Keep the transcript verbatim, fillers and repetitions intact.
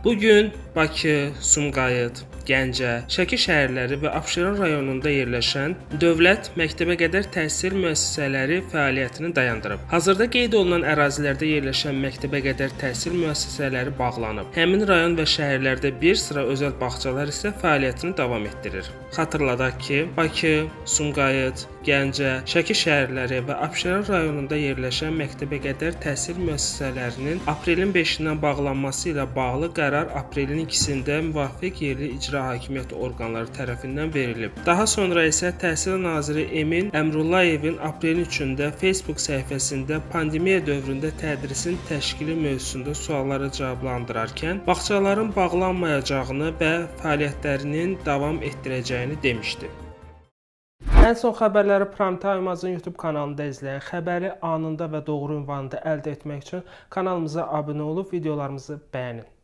Bu gün Bakı, Sumqayıt, Gəncə, Şəki şəhərləri və Abşeron rayonunda yerləşən dövlət məktəbəqədər təhsil müəssisələri fəaliyyətini dayandırıb. Hazırda qeyd olunan ərazilərdə yerləşən məktəbəqədər təhsil müəssisələri bağlanıb. Həmin rayon və şəhərlərdə bir sıra özəl bağçalar isə fəaliyyətini davam etdirir. Xatırladaq ki, Bakı, Sumqayıt, Gəncə, Şəki şəhərləri və Abşeron rayonunda yerləşən məktəbəqədər təhsil müəssisələrinin aprelin beşindən bağlanması ilə bağlı qərar aprelin ikisində müvafiq yerli icra hakimiyyəti orqanları tərəfindən verilib. Daha sonra isə Təhsil naziri Emin Əmrullayevin aprelin üçündə Facebook səhifəsində pandemiya dövründə tədrisin təşkili mövzusunda sualları cavablandırarkən bağçaların bağlanmayacağını və fəaliyyətlərinin davam etdirəcəyini demişdi. Ən son xəbərləri Prime Time-ın YouTube kanalında izləyən, xəbəri anında və doğru ünvanında əldə etmək üçün kanalımıza abunə olub videolarımızı bəyənin.